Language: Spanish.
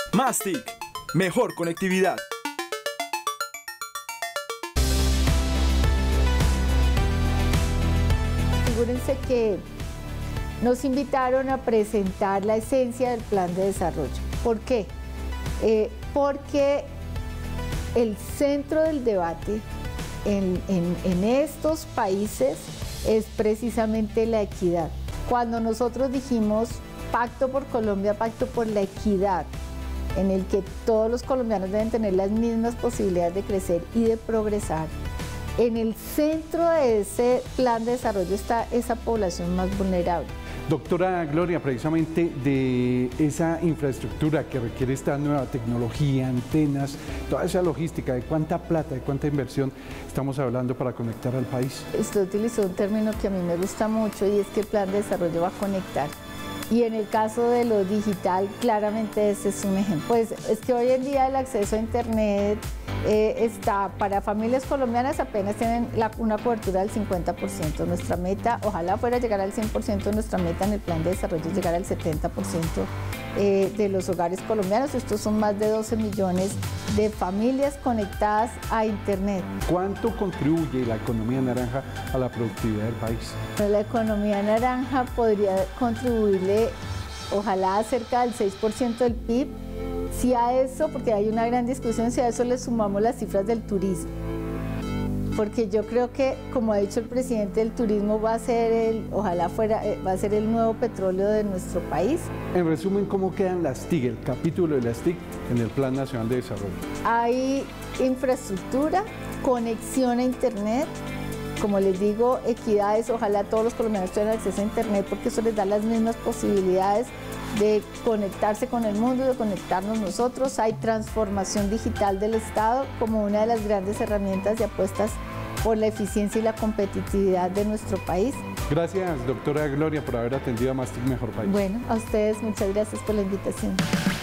Mastic, mejor conectividad. Figúrense que nos invitaron a presentar la esencia del plan de desarrollo. ¿Por qué? Porque el centro del debate en estos países es precisamente la equidad. Cuando nosotros dijimos Pacto por Colombia, Pacto por la Equidad, en el que todos los colombianos deben tener las mismas posibilidades de crecer y de progresar, en el centro de ese plan de desarrollo está esa población más vulnerable. Doctora Gloria, precisamente de esa infraestructura que requiere esta nueva tecnología, antenas, toda esa logística, ¿de cuánta plata, de cuánta inversión estamos hablando para conectar al país? Usted utilizó un término que a mí me gusta mucho y es que el plan de desarrollo va a conectar. Y en el caso de lo digital, claramente ese es un ejemplo. Pues es que hoy en día el acceso a Internet está para familias colombianas apenas tienen una cobertura del 50%. Nuestra meta, ojalá fuera llegar al 100%, nuestra meta en el plan de desarrollo es llegar al 70% de los hogares colombianos. Estos son más de 12 millones de familias conectadas a Internet. ¿Cuánto contribuye la economía naranja a la productividad del país? La economía naranja podría contribuirle, ojalá, cerca del 6% del PIB. Si a eso, porque hay una gran discusión, si a eso le sumamos las cifras del turismo. Porque yo creo que, como ha dicho el presidente, el turismo va a ser va a ser el nuevo petróleo de nuestro país. En resumen, ¿cómo quedan las TIC, el capítulo de las TIC en el Plan Nacional de Desarrollo? Hay infraestructura, conexión a Internet, como les digo, equidades, ojalá todos los colombianos tengan acceso a Internet porque eso les da las mismas posibilidades de conectarse con el mundo, de conectarnos nosotros. Hay transformación digital del Estado como una de las grandes herramientas de apuestas por la eficiencia y la competitividad de nuestro país. Gracias, doctora Gloria, por haber atendido a Mastic Mejor País. Bueno, a ustedes muchas gracias por la invitación.